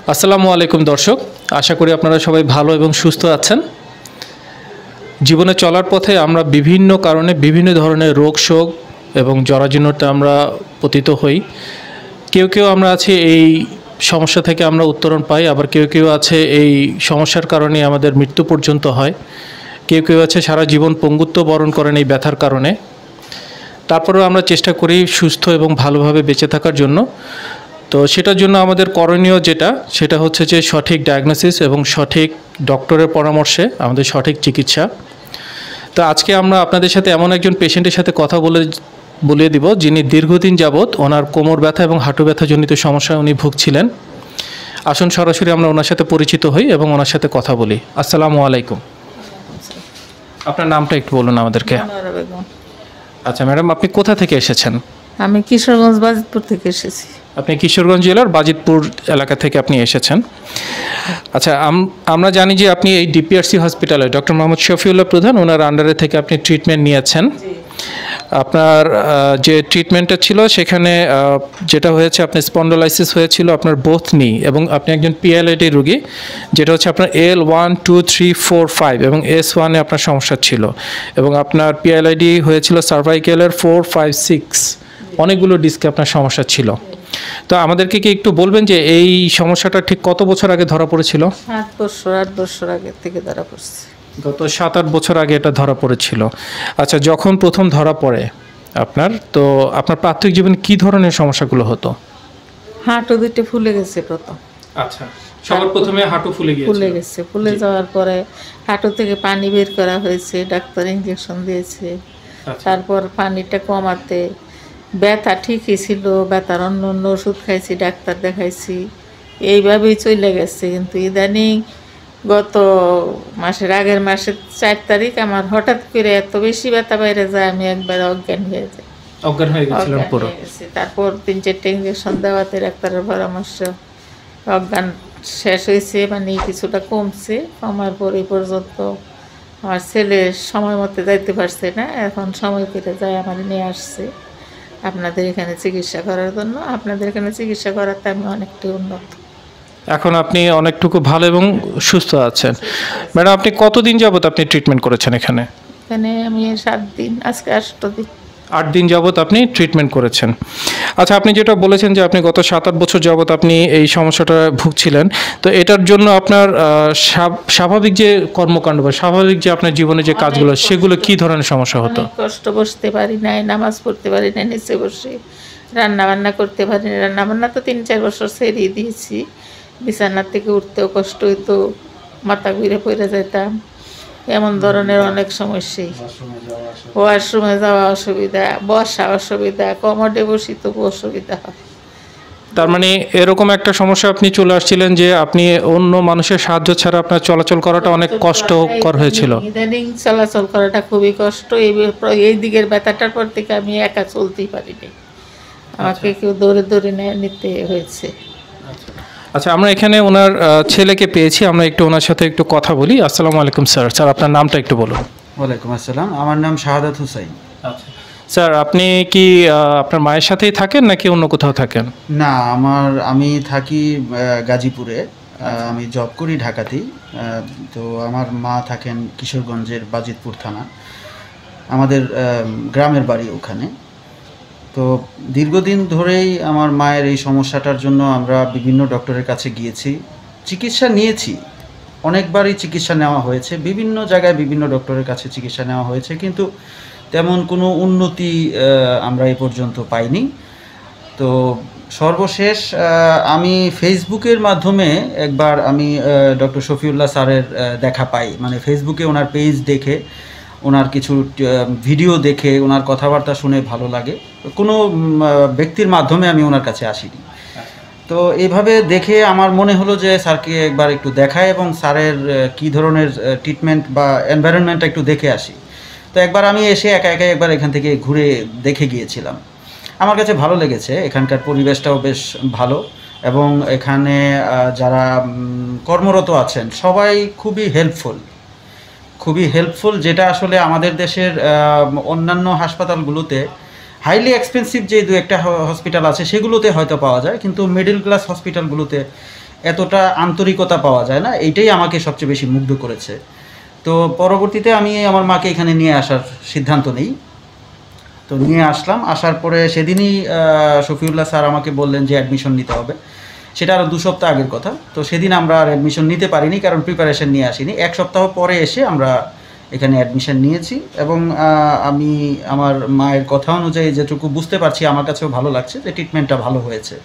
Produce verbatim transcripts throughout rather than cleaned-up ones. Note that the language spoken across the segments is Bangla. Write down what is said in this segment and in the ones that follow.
আসসালামু আলাইকুম দর্শক, আশা করি আপনারা সবাই ভালো এবং সুস্থ আছেন। জীবনে চলার পথে আমরা বিভিন্ন কারণে বিভিন্ন ধরনের রোগ শোক এবং জরাজীর্ণতা আমরা পতিত হই। কেউ কেউ আমরা আছি এই সমস্যা থেকে আমরা উত্তরণ পাই, আবার কেউ কেউ আছে এই সমস্যার কারণে আমাদের মৃত্যু পর্যন্ত হয়। কেউ কেউ আছে সারা জীবন পঙ্গুত্ব বরণ করেন এই ব্যথার কারণে। তারপরেও আমরা চেষ্টা করি সুস্থ এবং ভালোভাবে বেঁচে থাকার জন্য। তো সেটার জন্য আমাদের করণীয় যেটা সেটা হচ্ছে যে সঠিক ডায়াগনোসিস এবং সঠিক ডক্টরের পরামর্শে আমাদের সঠিক চিকিৎসা। তো আজকে আমরা আপনাদের সাথে এমন একজন পেশেন্টের সাথে কথা বলে বলিয়ে দিব যিনি দীর্ঘদিন যাবৎ ওনার কোমর ব্যথা এবং হাঁটু ব্যথাজনিত সমস্যায় উনি ভুগছিলেন। আসুন সরাসরি আমরা ওনার সাথে পরিচিত হই এবং ওনার সাথে কথা বলি। আসসালামু আলাইকুম। আপনার নামটা একটু বলুন আমাদেরকে। আচ্ছা ম্যাডাম, আপনি কোথা থেকে এসেছেন? আমি কিশোরগঞ্জ বাজিতপুর থেকে এসেছি। আপনি কিশোরগঞ্জ জেলার বাজিতপুর এলাকা থেকে আপনি এসেছেন। আচ্ছা, আমরা জানি যে আপনি এই ডিপিআরসি হসপিটালে ডক্টর মোহাম্মদ শফিউল্লাহ প্রধান ওনার আন্ডারে থেকে আপনি ট্রিটমেন্ট নিয়েছেন। আপনার যে ট্রিটমেন্টটা ছিল সেখানে যেটা হয়েছে, আপনার স্পন্ডোলাইসিস হয়েছিল আপনার বোথ নি, এবং আপনি একজন পিএলআইডি রোগী, যেটা হচ্ছে আপনার L one two three four five এবং এস ওয়ানে আপনার সমস্যা ছিল, এবং আপনার পিএলআইডি হয়েছিল সার্ভাইকেলের ফোর ফাইভ সিক্স, অনেকগুলো ডিস্কে আপনার সমস্যা ছিল। তো আমাদেরকে কি একটু বলবেন যে এই সমস্যাটা ঠিক কত বছর আগে ধরা পড়েছিল? সাত বছর আট বছর আগে থেকে ধরা পড়ছে। গত সাত আট বছর আগে এটা ধরা পড়েছিল। আচ্ছা, যখন প্রথম ধরা পড়ে আপনার, তো আপনার প্রাথমিক জীবনে কি ধরনের সমস্যাগুলো হতো? হাঁটু দুটো ফুলে গেছে প্রথম। আচ্ছা, সবার প্রথমে হাঁটু ফুলে গিয়েছিল। ফুলে গেছে, ফুলে যাওয়ার পরে হাঁটু থেকে পানি বের করা হয়েছে, ডাক্তার ইঞ্জেকশন দিয়েছে। তারপর পানিটা কমাতে ব্যথা ঠিকই ছিল, ব্যথার অন্য অন্য ওষুধ খাইছি, ডাক্তার দেখাইছি, এইভাবেই চলে গেছে। কিন্তু ইদানিং গত মাসের আগের মাসের চার তারিখ আমার হঠাৎ করে এত বেশি ব্যথা বাইরে যায়, আমি একবার অজ্ঞান হয়ে যাই। অজ্ঞান হয়ে গেছিলাম পুরো। তারপর তিন চারটে ইঞ্জেকশন দেওয়াতে ডাক্তারের পরামর্শ অজ্ঞান শেষ হয়েছে, মানে কিছুটা কমছে। কমার পর এই পর্যন্ত আমার ছেলে সময় মতো যাইতে পারছে না, এখন সময় পেতে যায় আমার নিয়ে আসছে আপনাদের এখানে চিকিৎসা করার জন্য। আপনাদের এখানে চিকিৎসা করাতে আমি অনেকটাই উন্নত। এখন আপনি অনেকটুকু ভালো এবং সুস্থ আছেন। ম্যাডাম, আপনি কতদিন যাবত আপনি ট্রিটমেন্ট করেছেন এখানে? এখানে আমি সাত দিন, আজকে আট দিন আট দিন যাবত আপনি ট্রিটমেন্ট করেছেন। আচ্ছা, আপনি যেটা বলেছেন যে আপনি গত সাত আট বছর যাবত আপনি এই সমস্যাটা ভুগছিলেন, তো এটার জন্য আপনার স্বাভাবিক যে কর্মকাণ্ড বা স্বাভাবিক যে আপনার জীবনে যে কাজগুলো, সেগুলো কি ধরনের সমস্যা হতো? কষ্ট, বসতে পারি নাই, নামাজ পড়তে পারি না নিচে বসে, রান্না বান্না করতে পারি না। রান্না বান্না তো তিন চার বছর ছেড়ে দিয়েছি। বিছানার থেকে উঠতেও কষ্ট হইতো, মাথা ঘুরে পড়ে যেতাম, এমন ধরনের অনেক সমস্যাই। ওয়াশরুমে যাওয়া অসুবিধা, বসা অসুবিধা, কমোডে বসি তবু অসুবিধা হয়। তার মানে এরকম একটা সমস্যা আপনি চলে আসছিলেন যে আপনি অন্য মানুষের সাহায্য ছাড়া আপনার চলাচল করাটা অনেক কষ্টকর হয়েছিল। ইদানিং চলাচল করাটা খুবই কষ্ট। এই এই দিকের ব্যথাটার পর থেকে আমি একা চলতেই পারিনি, আমাকে কেউ দৌড়ে দৌড়ে নিতে হয়েছে। আচ্ছা, আমরা এখানে ওনার ছেলেকে পেয়েছি, আমরা একটু ওনার সাথে একটু কথা বলি। আসসালামু আলাইকুম স্যার। স্যার, আপনার নামটা একটু বলুন। ওয়ালাইকুম আসসালাম, আমার নাম শাহাদাত হুসাইন। আচ্ছা স্যার, আপনি কি আপনার মায়ের সাথেই থাকেন নাকি অন্য কোথাও থাকেন? না, আমার আমি থাকি গাজীপুরে, আমি জব করি ঢাকাতেই। তো আমার মা থাকেন কিশোরগঞ্জের বাজিতপুর থানা, আমাদের গ্রামের বাড়ি ওখানে। তো দীর্ঘদিন ধরেই আমার মায়ের এই সমস্যাটার জন্য আমরা বিভিন্ন ডক্টরের কাছে গিয়েছি, চিকিৎসা নিয়েছি, অনেকবারই চিকিৎসা নেওয়া হয়েছে, বিভিন্ন জায়গায় বিভিন্ন ডক্টরের কাছে চিকিৎসা নেওয়া হয়েছে, কিন্তু তেমন কোনো উন্নতি আমরা এ পর্যন্ত পাইনি। তো সর্বশেষ আমি ফেসবুকের মাধ্যমে একবার আমি ডক্টর শফিউল্লাহ স্যারের দেখা পাই, মানে ফেসবুকে ওনার পেজ দেখে, ওনার কিছু ভিডিও দেখে, ওনার কথাবার্তা শুনে ভালো লাগে। কোনো ব্যক্তির মাধ্যমে আমি ওনার কাছে আসিনি। তো এইভাবে দেখে আমার মনে হলো যে স্যারকে একবার একটু দেখায় এবং স্যারের কী ধরনের ট্রিটমেন্ট বা এনভায়রনমেন্টটা একটু দেখে আসি। তো একবার আমি এসে একা একা একবার এখান থেকে ঘুরে দেখে গিয়েছিলাম। আমার কাছে ভালো লেগেছে, এখানকার পরিবেশটাও বেশ ভালো, এবং এখানে যারা কর্মরত আছেন সবাই খুবই হেল্পফুল, খুবই হেল্পফুল, যেটা আসলে আমাদের দেশের অন্যান্য হাসপাতালগুলোতে হাইলি এক্সপেন্সিভ যে দু একটা হসপিটাল আছে সেগুলোতে হয়তো পাওয়া যায়, কিন্তু মিডল ক্লাস হসপিটালগুলোতে এতটা আন্তরিকতা পাওয়া যায় না, এইটাই আমাকে সবচেয়ে বেশি মুগ্ধ করেছে। তো পরবর্তীতে আমি আমার মাকে এখানে নিয়ে আসার সিদ্ধান্ত নিই। তো নিয়ে আসলাম, আসার পরে সেদিনই শফিউল্লাহ স্যার আমাকে বললেন যে অ্যাডমিশন নিতে হবে। সেটা আরও দু সপ্তাহ আগের কথা। তো সেদিন আমরা আর অ্যাডমিশন নিতে পারিনি, কারণ প্রিপারেশন নিয়ে আসিনি। এক সপ্তাহ পরে এসে আমরা এখানে অ্যাডমিশন নিয়েছি এবং আমি আমার মায়ের কথা অনুযায়ী যেটুকু বুঝতে পারছি আমার কাছেও ভালো লাগছে যে ট্রিটমেন্টটা ভালো হয়েছে,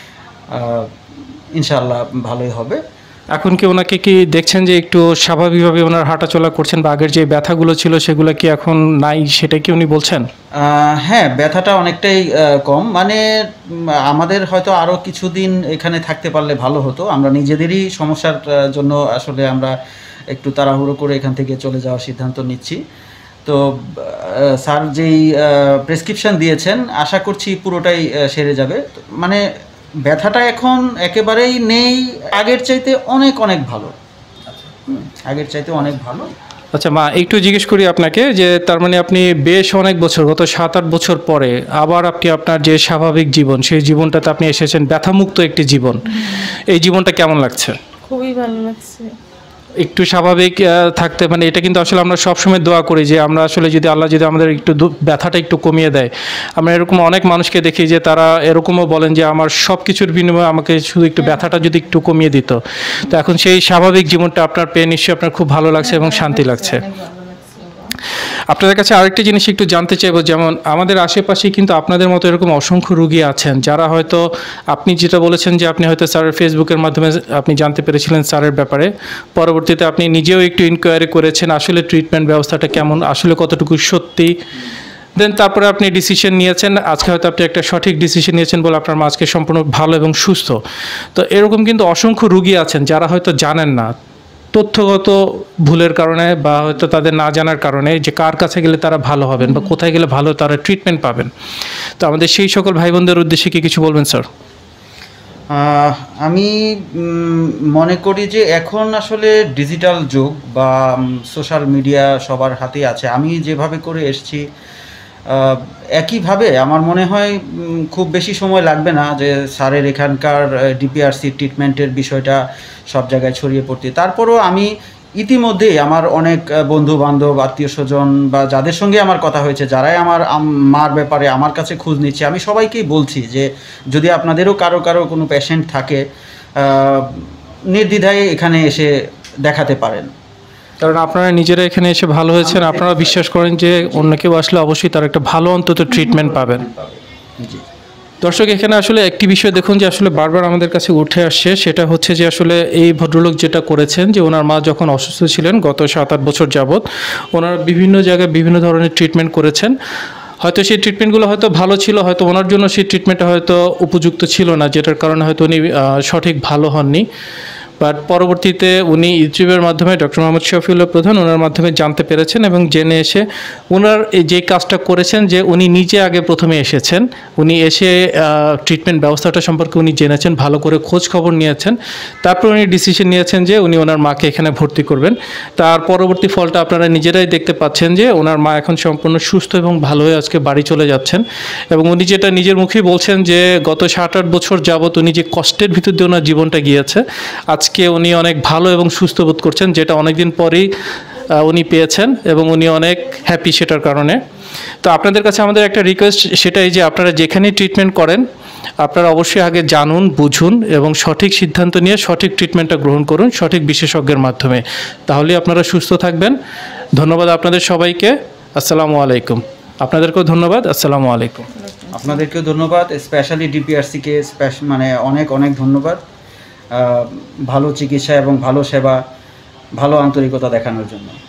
ইনশাআল্লাহ ভালোই হবে। এখন কি ওনাকে কি দেখছেন যে একটু স্বাভাবিকভাবে ওনার হাঁটাচলা করছেন, বা আগের যে ব্যথাগুলো ছিল সেগুলো কি এখন নাই, সেটা কি উনি বলছেন? হ্যাঁ, ব্যথাটা অনেকটাই কম। মানে আমাদের হয়তো আরও কিছুদিন এখানে থাকতে পারলে ভালো হতো। আমরা নিজেদেরই সমস্যার জন্য আসলে আমরা একটু তাড়াহুড়ো করে এখান থেকে চলে যাওয়ার সিদ্ধান্ত নিচ্ছি। তো স্যার যেই প্রেসক্রিপশন দিয়েছেন আশা করছি পুরোটাই সেরে যাবে। মানে ব্যথাটা এখন একেবারেই নেই, আগের চাইতে অনেক অনেক ভালো, আগের চাইতে অনেক ভালো। আচ্ছা মা, একটু জিজ্ঞেস করি আপনাকে যে তার মানে আপনি বেশ অনেক বছর, গত সাত আট বছর পরে আবার আপনি আপনার যে স্বাভাবিক জীবন, সেই জীবনটাতে আপনি এসেছেন, ব্যথামুক্ত একটি জীবন। এই জীবনটা কেমন লাগছে? খুবই ভালো লাগছে। একটু স্বাভাবিক থাকতে, মানে এটা কিন্তু আসলে আমরা সবসময় দোয়া করি যে আমরা আসলে যদি আল্লাহ যদি আমাদের একটু ব্যথাটা একটু কমিয়ে দেয়। আমরা এরকম অনেক মানুষকে দেখি যে তারা এরকমও বলেন যে আমার সব কিছুর বিনিময়ে আমাকে শুধু একটু ব্যথাটা যদি একটু কমিয়ে দিত। তো এখন সেই স্বাভাবিক জীবনটা আপনার পেয়ে নিশ্চয়ই আপনার খুব ভালো লাগছে এবং শান্তি লাগছে। আপনাদের কাছে আরেকটি জিনিস একটু জানতে চাইবো, যেমন আমাদের আশেপাশে কিন্তু আপনাদের মতো এরকম অসংখ্য রোগী আছেন যারা হয়তো, আপনি যেটা বলেছেন যে আপনি হয়তো স্যারের ফেসবুকের মাধ্যমে আপনি জানতে পেরেছিলেন স্যারের ব্যাপারে, পরবর্তীতে আপনি নিজেও একটু ইনকোয়ারি করেছেন আসলে ট্রিটমেন্ট ব্যবস্থাটা কেমন, আসলে কতটুকু সত্যি, দেন তারপরে আপনি ডিসিশন নিয়েছেন। আজকে হয়তো আপনি একটা সঠিক ডিসিশন নিয়েছেন বলে আপনার মা আজকে সম্পূর্ণ ভালো এবং সুস্থ। তো এরকম কিন্তু অসংখ্য রোগী আছেন যারা হয়তো জানেন না, তথ্যগত ভুলের কারণে বা হয়তো তাদের না জানার কারণে, যে কার কাছে গেলে তারা ভালো হবেন বা কোথায় গেলে ভালো তারা ট্রিটমেন্ট পাবেন। তো আমাদের সেই সকল ভাই বোনদের উদ্দেশ্যে কি কিছু বলবেন স্যার? আমি মনে করি যে এখন আসলে ডিজিটাল যুগ বা সোশ্যাল মিডিয়া সবার হাতেই আছে। আমি যেভাবে করে এসেছি একইভাবে আমার মনে হয় খুব বেশি সময় লাগবে না যে স্যারের এখানকার ডিপিআরসি ট্রিটমেন্টের বিষয়টা সব জায়গায় ছড়িয়ে পড়তে। তারপরও আমি ইতিমধ্যেই আমার অনেক বন্ধু বান্ধব, আত্মীয় স্বজন বা যাদের সঙ্গে আমার কথা হয়েছে, যারাই আমার মার ব্যাপারে আমার কাছে খোঁজ নিচ্ছে, আমি সবাইকেই বলছি যে যদি আপনাদেরও কারো কারো কোনো পেশেন্ট থাকে নির্দ্বিধায় এখানে এসে দেখাতে পারেন। কারণ আপনারা নিজেরা এখানে এসে ভালো হয়েছেন, আপনারা বিশ্বাস করেন যে অন্য কেউ আসলে অবশ্যই তার একটা ভালো অন্তত ট্রিটমেন্ট পাবেন। জি দর্শক, এখানে আসলে একটি বিষয় দেখুন যে আসলে বারবার আমাদের কাছে উঠে আসছে, সেটা হচ্ছে যে আসলে এই ভদ্রলোক যেটা করেছেন যে ওনার মা যখন অসুস্থ ছিলেন গত সাত আট বছর যাবৎ, ওনারা বিভিন্ন জায়গায় বিভিন্ন ধরনের ট্রিটমেন্ট করেছেন। হয়তো সেই ট্রিটমেন্টগুলো হয়তো ভালো ছিল, হয়তো ওনার জন্য সেই ট্রিটমেন্টটা হয়তো উপযুক্ত ছিল না, যেটার কারণে হয়তো উনি সঠিক ভালো হননি। বাট পরবর্তীতে উনি ইউটিউবের মাধ্যমে ডক্টর মোহাম্মদ শফিউল্লাহ প্রধান ওনার মাধ্যমে জানতে পেরেছেন এবং জেনে এসে ওনার যে কাজটা করেছেন যে উনি নিজে আগে প্রথমে এসেছেন, উনি এসে ট্রিটমেন্ট ব্যবস্থাটা সম্পর্কে উনি জেনেছেন, ভালো করে খোঁজ খবর নিয়েছেন, তারপর উনি ডিসিশন নিয়েছেন যে উনি ওনার মাকে এখানে ভর্তি করবেন। তার পরবর্তী ফলটা আপনারা নিজেরাই দেখতে পাচ্ছেন যে ওনার মা এখন সম্পূর্ণ সুস্থ এবং ভালো হয়ে আজকে বাড়ি চলে যাচ্ছেন। এবং উনি যেটা নিজের মুখেই বলছেন যে গত সাত আট বছর যাবৎ উনি যে কষ্টের ভিতর দিয়ে ওনার জীবনটা গিয়েছে, আজকে উনি অনেক ভালো এবং সুস্থ বোধ করছেন, যেটা অনেকদিন পরেই উনি পেয়েছেন এবং উনি অনেক হ্যাপি সেটার কারণে। তো আপনাদের কাছে আমাদের একটা রিকোয়েস্ট, সেটাই যে আপনারা যেখানেই ট্রিটমেন্ট করেন আপনারা অবশ্যই আগে জানুন, বুঝুন এবং সঠিক সিদ্ধান্ত নিয়ে সঠিক ট্রিটমেন্টটা গ্রহণ করুন সঠিক বিশেষজ্ঞের মাধ্যমে, তাহলে আপনারা সুস্থ থাকবেন। ধন্যবাদ আপনাদের সবাইকে। আসসালামু আলাইকুম। আপনাদেরকেও ধন্যবাদ। আসসালামু আলাইকুম। আপনাদেরকেও ধন্যবাদ, স্পেশালি ডিপিআরসিকে মানে অনেক অনেক ধন্যবাদ ভালো চিকিৎসা এবং ভালো সেবা, ভালো আন্তরিকতা দেখানোর জন্য।